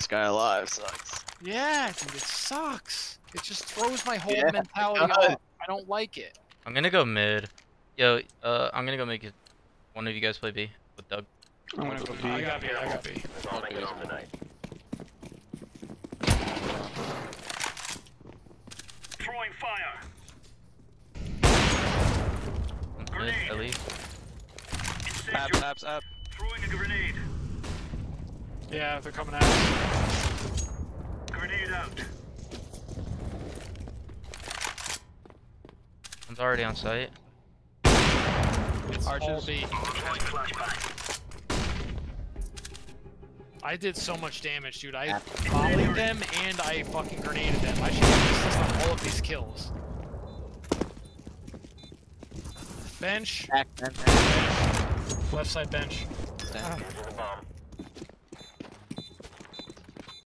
this guy alive sucks. Yeah, dude, it sucks. It just throws my whole Yeah, mentality it does. off. I don't like it. I'm gonna go mid. Yo, I'm gonna go make it. One of you guys play B with Doug. I'm gonna go B. I got B. I got B. Throwing fire. One's mid, at least. Up. Throwing a grenade. Yeah, they're coming at us. Grenade out. One's already on site. It's all B. Throwing flashbang. I did so much damage, dude. I volleyed them and I fucking grenaded them. I should have assist on all of these kills. Bench. Back. Left side bench. Using the bomb.